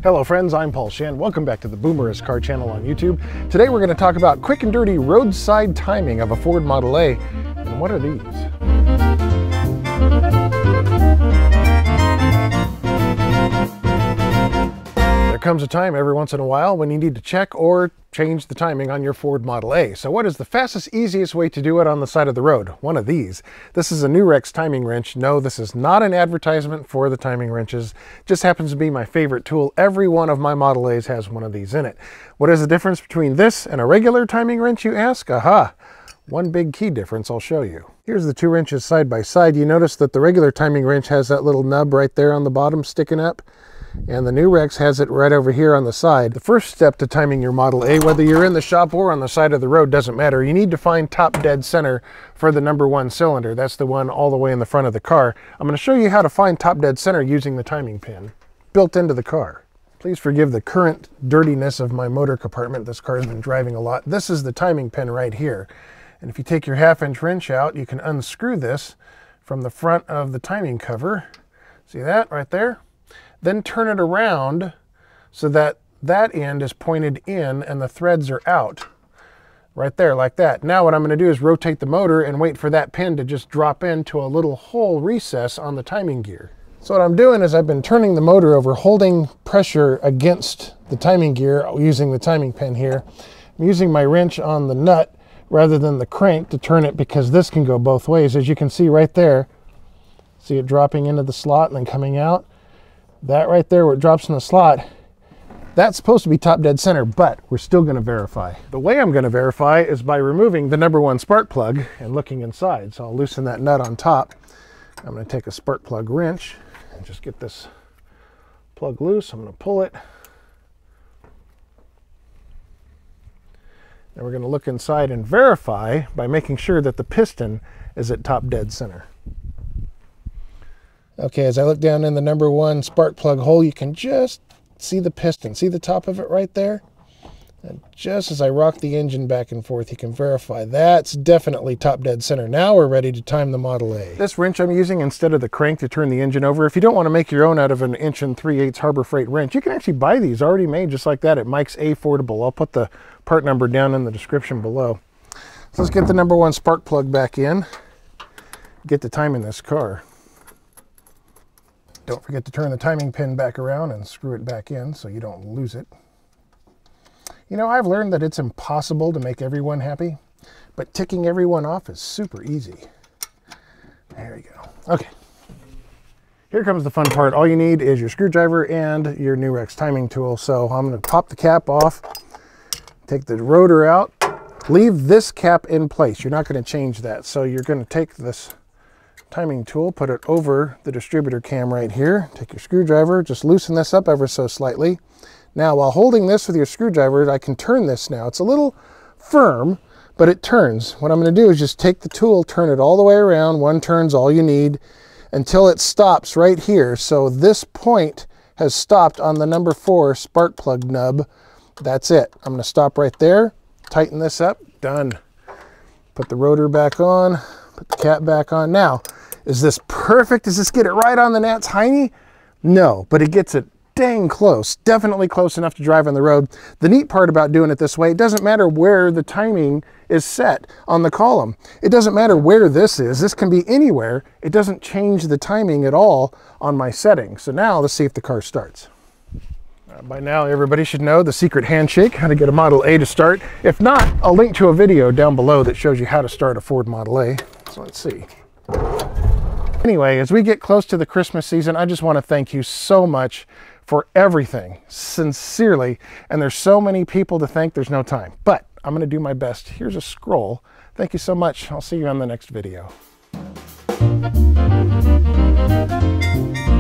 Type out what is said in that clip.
Hello friends, I'm Paulshinn. Welcome back to the Boomerous Car channel on YouTube. Today we're going to talk about quick and dirty roadside timing of a Ford Model A. And what are these? There comes a time every once in a while when you need to check or change the timing on your Ford Model A. So what is the fastest, easiest way to do it on the side of the road? One of these. This is a NuRex timing wrench. No, this is not an advertisement for the timing wrenches. Just happens to be my favorite tool. Every one of my Model A's has one of these in it. What is the difference between this and a regular timing wrench, you ask? Aha! One big key difference I'll show you. Here's the two wrenches side by side. You notice that the regular timing wrench has that little nub right there on the bottom sticking up, and the NuRex has it right over here on the side. The first step to timing your Model A, whether you're in the shop or on the side of the road, doesn't matter. You need to find top dead center for the #1 cylinder. That's the one all the way in the front of the car. I'm going to show you how to find top dead center using the timing pin built into the car. Please forgive the current dirtiness of my motor compartment. This car has been driving a lot. This is the timing pin right here. And if you take your 1/2-inch wrench out, you can unscrew this from the front of the timing cover. See that right there? Then turn it around so that that end is pointed in and the threads are out. Right there, like that. Now what I'm going to do is rotate the motor and wait for that pin to just drop into a little hole recess on the timing gear. So what I'm doing is I've been turning the motor over, holding pressure against the timing gear using the timing pin here. I'm using my wrench on the nut rather than the crank to turn it because this can go both ways. As you can see right there, see it dropping into the slot and then coming out. That right there where it drops in the slot, that's supposed to be top dead center, but we're still going to verify. The way I'm going to verify is by removing the #1 spark plug and looking inside. So I'll loosen that nut on top. I'm going to take a spark plug wrench and just get this plug loose. I'm going to pull it. And we're going to look inside and verify by making sure that the piston is at top dead center. Okay, as I look down in the #1 spark plug hole, you can just see the piston. See the top of it right there? And just as I rock the engine back and forth, you can verify that's definitely top dead center. Now we're ready to time the Model A. This wrench I'm using instead of the crank to turn the engine over. If you don't want to make your own out of an 1 3/8 Harbor Freight wrench, you can actually buy these already made just like that at Mike's Affordable. I'll put the part number down in the description below. So let's get the #1 spark plug back in. Get the time in this car. Don't forget to turn the timing pin back around and screw it back in so you don't lose it. You know, I've learned that it's impossible to make everyone happy, but ticking everyone off is super easy. There you go. Okay. Here comes the fun part. All you need is your screwdriver and your NuRex timing tool. So I'm going to pop the cap off, take the rotor out, leave this cap in place. You're not going to change that. So you're going to take this timing tool, put it over the distributor cam right here. Take your screwdriver, just loosen this up ever so slightly. Now, while holding this with your screwdriver, I can turn this now. It's a little firm, but it turns. What I'm going to do is just take the tool, turn it all the way around. One turn's all you need until it stops right here. So this point has stopped on the #4 spark plug nub. That's it. I'm going to stop right there, tighten this up, done. Put the rotor back on, put the cap back on. Now, is this perfect? Does this get it right on the gnat's hiney? No, but it gets it dang close. Definitely close enough to drive on the road. The neat part about doing it this way, it doesn't matter where the timing is set on the column. It doesn't matter where this is. This can be anywhere. It doesn't change the timing at all on my setting. So now let's see if the car starts. By now, everybody should know the secret handshake, how to get a Model A to start. If not, I'll link to a video down below that shows you how to start a Ford Model A. So let's see. Anyway, as we get close to the Christmas season, I just want to thank you so much for everything, sincerely. And there's so many people to thank, there's no time. But I'm going to do my best. Here's a scroll. Thank you so much. I'll see you on the next video.